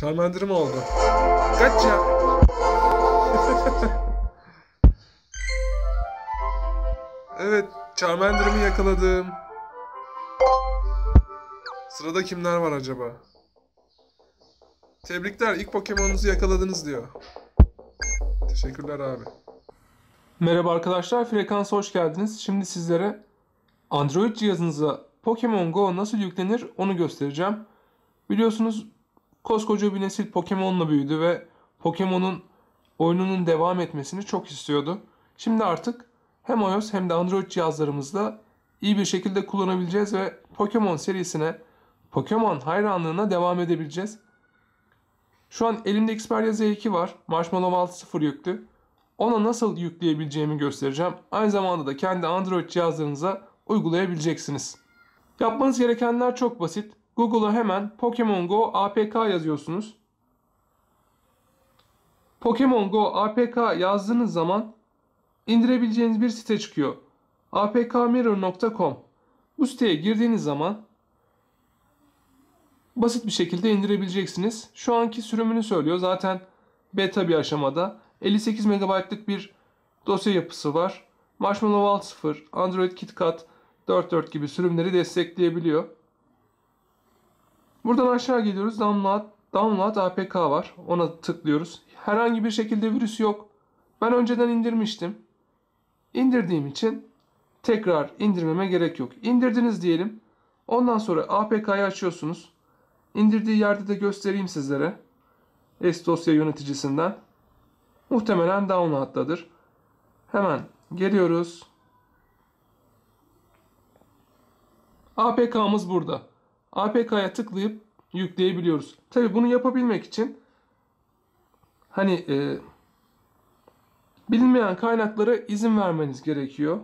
Charmander'ım oldu. Kaç ya. Evet, Charmander'ımı yakaladım. Sırada kimler var acaba? Tebrikler, ilk Pokemon'unuzu yakaladınız diyor. Teşekkürler abi. Merhaba arkadaşlar, Frekansa hoş geldiniz. Şimdi sizlere Android cihazınıza Pokemon Go nasıl yüklenir onu göstereceğim. Biliyorsunuz koskoca bir nesil Pokemon'la büyüdü ve Pokemon'un oyununun devam etmesini çok istiyordu. Şimdi artık hem iOS hem de Android cihazlarımızda iyi bir şekilde kullanabileceğiz ve Pokemon serisine, Pokemon hayranlığına devam edebileceğiz. Şu an elimde Xperia Z2 var. Marshmallow 6.0 yüklü. Ona nasıl yükleyebileceğimi göstereceğim. Aynı zamanda da kendi Android cihazlarınıza uygulayabileceksiniz. Yapmanız gerekenler çok basit. Google'a hemen Pokemon Go APK yazıyorsunuz. Pokemon Go APK yazdığınız zaman indirebileceğiniz bir site çıkıyor. apkmirror.com. Bu siteye girdiğiniz zaman basit bir şekilde indirebileceksiniz. Şu anki sürümünü söylüyor. Zaten beta bir aşamada. 58 MB'lık bir dosya yapısı var. Marshmallow 6.0, Android KitKat 4.4 gibi sürümleri destekleyebiliyor. Buradan aşağı geliyoruz. Download APK var. Ona tıklıyoruz. Herhangi bir şekilde virüs yok. Ben önceden indirmiştim. İndirdiğim için tekrar indirmeme gerek yok. İndirdiniz diyelim. Ondan sonra APK'yı açıyorsunuz. İndirdiği yerde de göstereyim sizlere. S dosya yöneticisinden. Muhtemelen download'dadır. Hemen geliyoruz. APK'mız burada. APK'ya tıklayıp yükleyebiliyoruz. Tabi bunu yapabilmek için bilinmeyen kaynaklara izin vermeniz gerekiyor.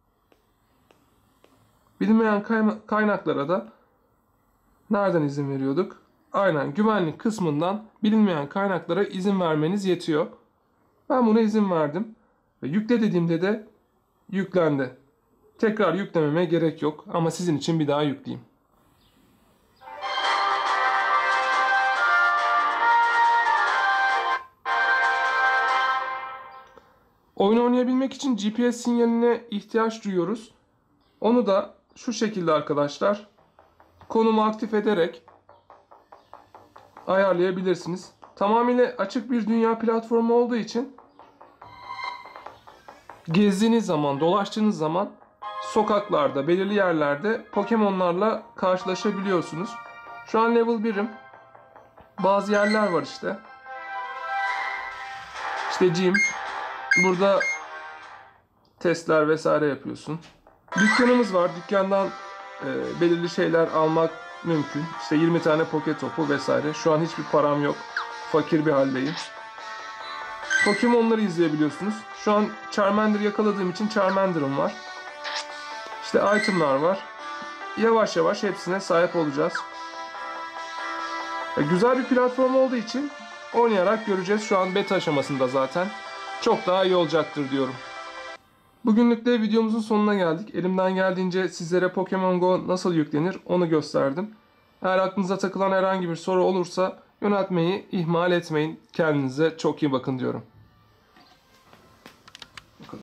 Bilinmeyen kaynaklara da nereden izin veriyorduk? Aynen güvenlik kısmından bilinmeyen kaynaklara izin vermeniz yetiyor. Ben buna izin verdim. Ve yükle dediğimde de yüklendi. Tekrar yüklememe gerek yok ama sizin için bir daha yükleyeyim. Oyun oynayabilmek için GPS sinyaline ihtiyaç duyuyoruz. Onu da şu şekilde arkadaşlar konumu aktif ederek ayarlayabilirsiniz. Tamamıyla açık bir dünya platformu olduğu için gezdiğiniz zaman, dolaştığınız zaman sokaklarda, belirli yerlerde Pokemon'larla karşılaşabiliyorsunuz. Şu an level 1'im. Bazı yerler var işte. İşte gym. Burada testler vesaire yapıyorsun. Dükkanımız var. Dükkandan belirli şeyler almak mümkün. İşte 20 tane poke topu vesaire. Şu an hiçbir param yok. Fakir bir haldeyim. Pokemon'ları izleyebiliyorsunuz. Şu an Charmander yakaladığım için Charmander'ım var. İşte itemlar var. Yavaş yavaş hepsine sahip olacağız. Güzel bir platform olduğu için oynayarak göreceğiz. Şu an beta aşamasında zaten. Çok daha iyi olacaktır diyorum. Bugünlük de videomuzun sonuna geldik. Elimden geldiğince sizlere Pokemon Go nasıl yüklenir onu gösterdim. Eğer aklınıza takılan herhangi bir soru olursa yöneltmeyi ihmal etmeyin. Kendinize çok iyi bakın diyorum.